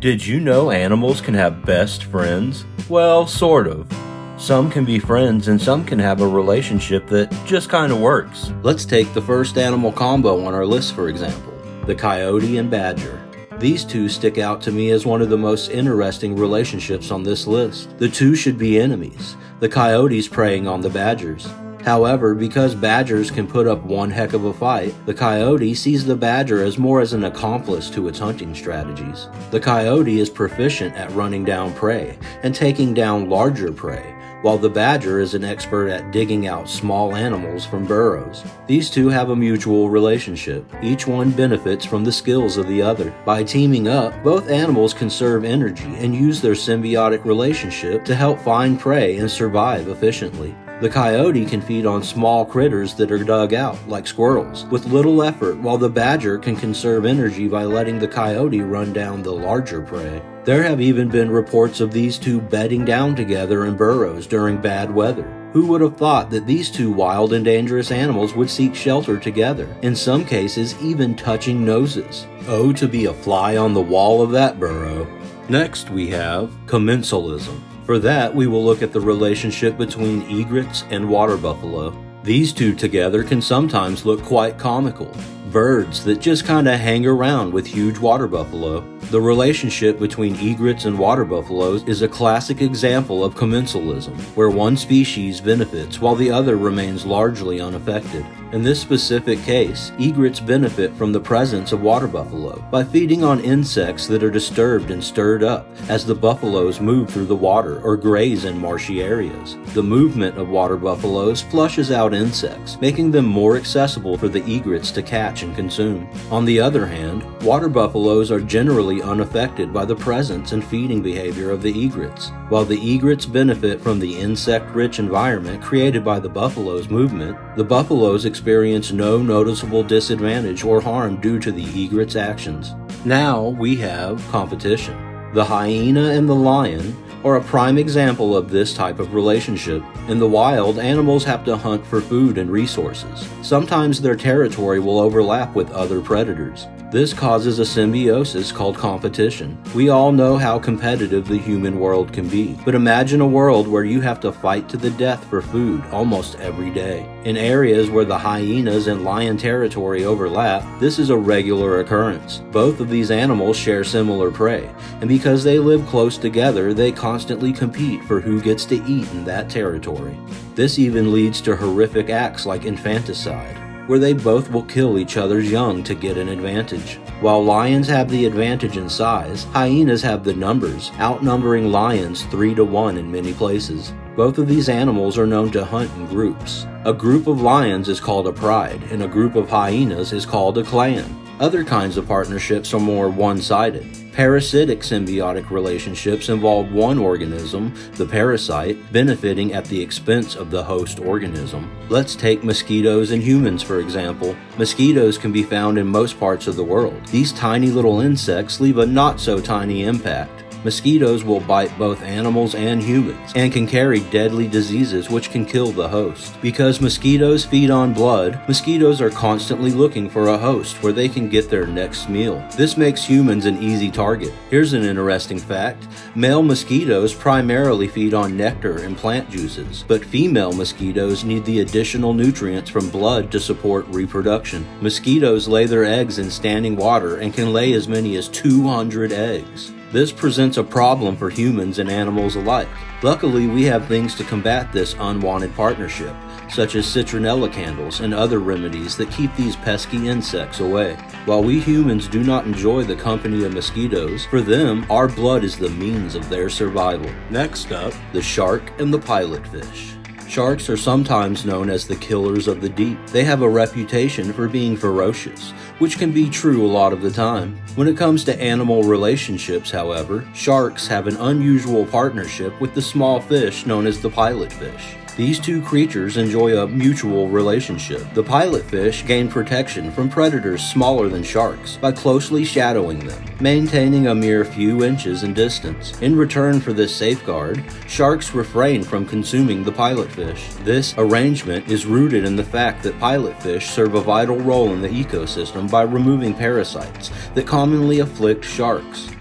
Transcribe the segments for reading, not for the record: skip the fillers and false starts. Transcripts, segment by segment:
Did you know animals can have best friends? Well, sort of. Some can be friends and some can have a relationship that just kind of works. Let's take the first animal combo on our list for example, the coyote and badger. These two stick out to me as one of the most interesting relationships on this list. The two should be enemies, the coyotes preying on the badgers. However, because badgers can put up one heck of a fight, the coyote sees the badger as more as an accomplice to its hunting strategies. The coyote is proficient at running down prey and taking down larger prey, while the badger is an expert at digging out small animals from burrows. These two have a mutual relationship. Each one benefits from the skills of the other. By teaming up, both animals conserve energy and use their symbiotic relationship to help find prey and survive efficiently. The coyote can feed on small critters that are dug out, like squirrels, with little effort, while the badger can conserve energy by letting the coyote run down the larger prey. There have even been reports of these two bedding down together in burrows during bad weather. Who would have thought that these two wild and dangerous animals would seek shelter together, in some cases even touching noses? Oh, to be a fly on the wall of that burrow. Next we have Commensalism. For that, we will look at the relationship between egrets and water buffalo. These two together can sometimes look quite comical. Birds that just kinda hang around with huge water buffalo. The relationship between egrets and water buffaloes is a classic example of commensalism, where one species benefits while the other remains largely unaffected. In this specific case, egrets benefit from the presence of water buffalo by feeding on insects that are disturbed and stirred up as the buffaloes move through the water or graze in marshy areas. The movement of water buffaloes flushes out insects, making them more accessible for the egrets to catch and consume. On the other hand, water buffaloes are generally unaffected by the presence and feeding behavior of the egrets. While the egrets benefit from the insect-rich environment created by the buffalo's movement, the buffaloes experience no noticeable disadvantage or harm due to the egrets' actions. Now we have competition. The hyena and the lion are a prime example of this type of relationship. In the wild, animals have to hunt for food and resources. Sometimes their territory will overlap with other predators. This causes a symbiosis called competition. We all know how competitive the human world can be, but imagine a world where you have to fight to the death for food almost every day. In areas where the hyenas and lion territory overlap, this is a regular occurrence. Both of these animals share similar prey, and because they live close together, they constantly compete for who gets to eat in that territory. This even leads to horrific acts like infanticide, where they both will kill each other's young to get an advantage. While lions have the advantage in size, hyenas have the numbers, outnumbering lions 3 to 1 in many places. Both of these animals are known to hunt in groups. A group of lions is called a pride, and a group of hyenas is called a clan. Other kinds of partnerships are more one-sided. Parasitic symbiotic relationships involve one organism, the parasite, benefiting at the expense of the host organism. Let's take mosquitoes and humans for example. Mosquitoes can be found in most parts of the world. These tiny little insects leave a not-so-tiny impact. Mosquitoes will bite both animals and humans, and can carry deadly diseases which can kill the host. Because mosquitoes feed on blood, mosquitoes are constantly looking for a host where they can get their next meal. This makes humans an easy target. Here's an interesting fact. Male mosquitoes primarily feed on nectar and plant juices, but female mosquitoes need the additional nutrients from blood to support reproduction. Mosquitoes lay their eggs in standing water and can lay as many as 200 eggs. This presents a problem for humans and animals alike. Luckily, we have things to combat this unwanted partnership, such as citronella candles and other remedies that keep these pesky insects away. While we humans do not enjoy the company of mosquitoes, for them, our blood is the means of their survival. Next up, the shark and the pilotfish. Sharks are sometimes known as the killers of the deep. They have a reputation for being ferocious, which can be true a lot of the time. When it comes to animal relationships, however, sharks have an unusual partnership with the small fish known as the pilotfish. These two creatures enjoy a mutual relationship. The pilotfish gain protection from predators smaller than sharks by closely shadowing them, maintaining a mere few inches in distance. In return for this safeguard, sharks refrain from consuming the pilotfish. This arrangement is rooted in the fact that pilotfish serve a vital role in the ecosystem by removing parasites that commonly afflict sharks.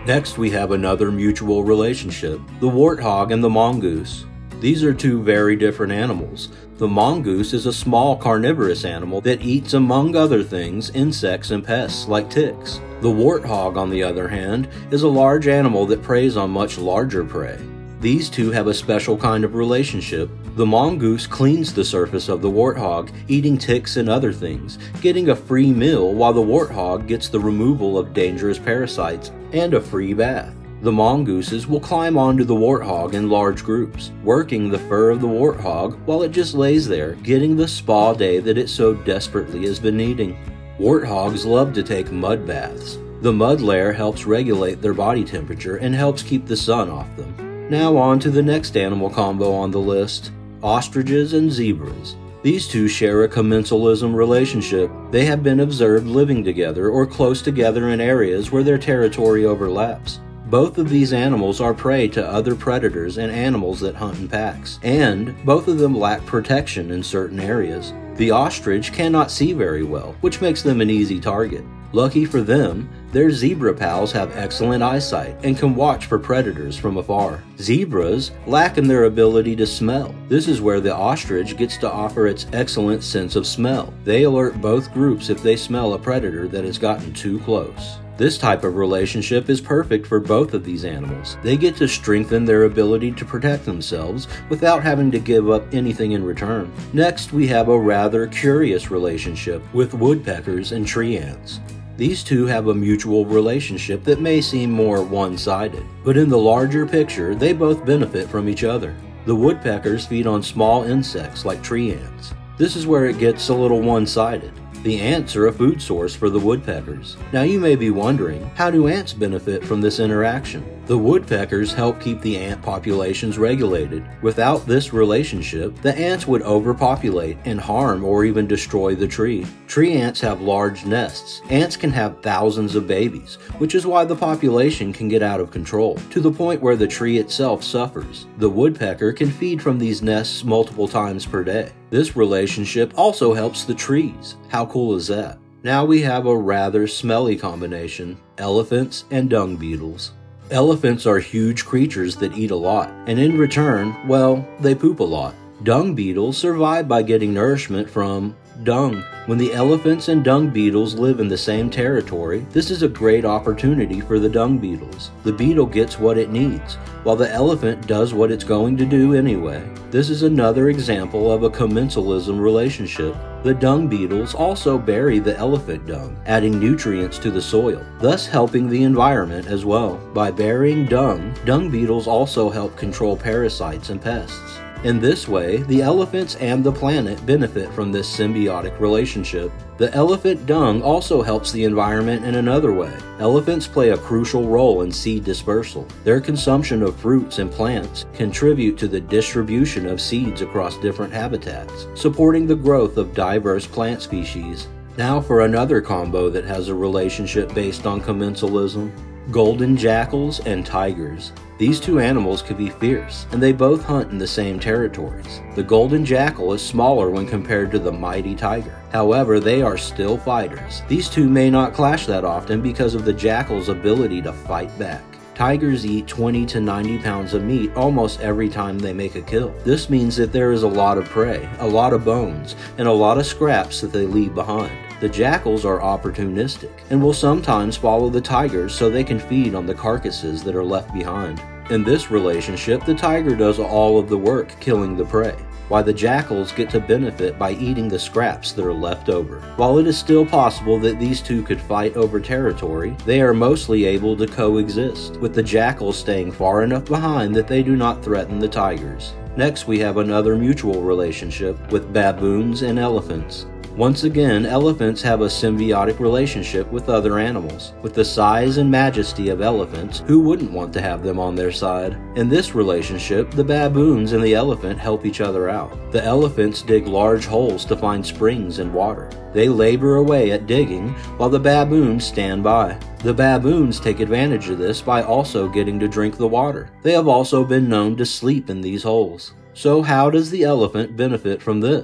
Next, we have another mutual relationship, the warthog and the mongoose. These are two very different animals. The mongoose is a small carnivorous animal that eats, among other things, insects and pests like ticks. The warthog, on the other hand, is a large animal that preys on much larger prey. These two have a special kind of relationship. The mongoose cleans the surface of the warthog, eating ticks and other things, getting a free meal, while the warthog gets the removal of dangerous parasites and a free bath. The mongooses will climb onto the warthog in large groups, working the fur of the warthog while it just lays there, getting the spa day that it so desperately has been needing. Warthogs love to take mud baths. The mud layer helps regulate their body temperature and helps keep the sun off them. Now on to the next animal combo on the list, ostriches and zebras. These two share a commensalism relationship. They have been observed living together or close together in areas where their territory overlaps. Both of these animals are prey to other predators and animals that hunt in packs, and both of them lack protection in certain areas. The ostrich cannot see very well, which makes them an easy target. Lucky for them, their zebra pals have excellent eyesight and can watch for predators from afar. Zebras lack in their ability to smell. This is where the ostrich gets to offer its excellent sense of smell. They alert both groups if they smell a predator that has gotten too close. This type of relationship is perfect for both of these animals. They get to strengthen their ability to protect themselves without having to give up anything in return. Next, we have a rather curious relationship with woodpeckers and tree ants. These two have a mutual relationship that may seem more one-sided, but in the larger picture, they both benefit from each other. The woodpeckers feed on small insects like tree ants. This is where it gets a little one-sided. The ants are a food source for the woodpeckers. Now you may be wondering, how do ants benefit from this interaction? The woodpeckers help keep the ant populations regulated. Without this relationship, the ants would overpopulate and harm or even destroy the tree. Tree ants have large nests. Ants can have thousands of babies, which is why the population can get out of control, to the point where the tree itself suffers. The woodpecker can feed from these nests multiple times per day. This relationship also helps the trees. How cool is that? Now we have a rather smelly combination, elephants and dung beetles. Elephants are huge creatures that eat a lot, and in return, well, they poop a lot. Dung beetles survive by getting nourishment from dung. When the elephants and dung beetles live in the same territory, this is a great opportunity for the dung beetles. The beetle gets what it needs, while the elephant does what it's going to do anyway. This is another example of a commensalism relationship. The dung beetles also bury the elephant dung, adding nutrients to the soil, thus helping the environment as well. By burying dung, dung beetles also help control parasites and pests. In this way, the elephants and the planet benefit from this symbiotic relationship. The elephant dung also helps the environment in another way. Elephants play a crucial role in seed dispersal. Their consumption of fruits and plants contribute to the distribution of seeds across different habitats, supporting the growth of diverse plant species. Now for another combo that has a relationship based on commensalism: golden jackals and tigers. These two animals can be fierce, and they both hunt in the same territories. The golden jackal is smaller when compared to the mighty tiger. However, they are still fighters. These two may not clash that often because of the jackal's ability to fight back. Tigers eat 20 to 90 pounds of meat almost every time they make a kill. This means that there is a lot of prey, a lot of bones, and a lot of scraps that they leave behind. The jackals are opportunistic and will sometimes follow the tigers so they can feed on the carcasses that are left behind. In this relationship, the tiger does all of the work killing the prey, while the jackals get to benefit by eating the scraps that are left over. While it is still possible that these two could fight over territory, they are mostly able to coexist, with the jackals staying far enough behind that they do not threaten the tigers. Next, we have another mutual relationship with baboons and elephants. Once again, elephants have a symbiotic relationship with other animals. With the size and majesty of elephants, who wouldn't want to have them on their side? In this relationship, the baboons and the elephant help each other out. The elephants dig large holes to find springs and water. They labor away at digging, while the baboons stand by. The baboons take advantage of this by also getting to drink the water. They have also been known to sleep in these holes. So how does the elephant benefit from this?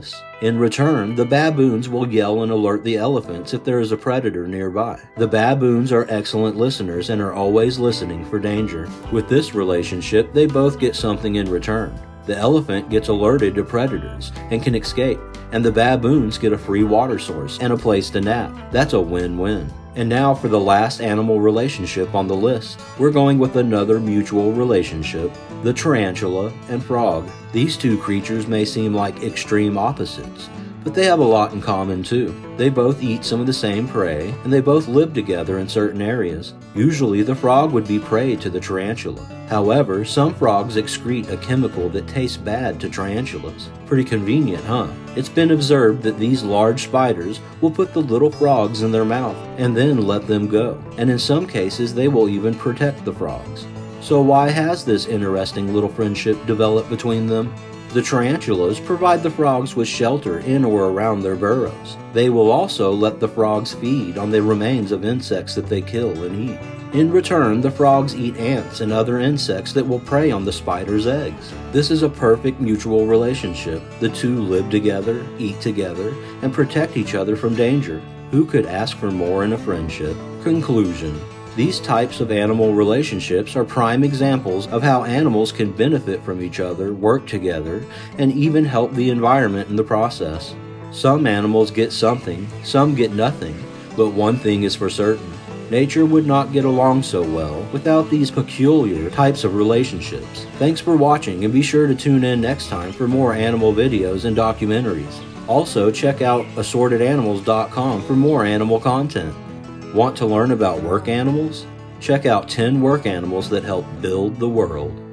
In return, the baboons will yell and alert the elephants if there is a predator nearby. The baboons are excellent listeners and are always listening for danger. With this relationship, they both get something in return. The elephant gets alerted to predators and can escape, and the baboons get a free water source and a place to nap. That's a win-win. And now for the last animal relationship on the list. We're going with another mutual relationship, the tarantula and frog. These two creatures may seem like extreme opposites, but they have a lot in common too. They both eat some of the same prey, and they both live together in certain areas. Usually the frog would be prey to the tarantula. However, some frogs excrete a chemical that tastes bad to tarantulas. Pretty convenient, huh? It's been observed that these large spiders will put the little frogs in their mouth and then let them go. And in some cases, they will even protect the frogs. So why has this interesting little friendship developed between them? The tarantulas provide the frogs with shelter in or around their burrows. They will also let the frogs feed on the remains of insects that they kill and eat. In return, the frogs eat ants and other insects that will prey on the spider's eggs. This is a perfect mutual relationship. The two live together, eat together, and protect each other from danger. Who could ask for more in a friendship? Conclusion. These types of animal relationships are prime examples of how animals can benefit from each other, work together, and even help the environment in the process. Some animals get something, some get nothing, but one thing is for certain. Nature would not get along so well without these peculiar types of relationships. Thanks for watching, and be sure to tune in next time for more animal videos and documentaries. Also, check out assortedanimals.com for more animal content. Want to learn about work animals? Check out 10 work animals that help build the world.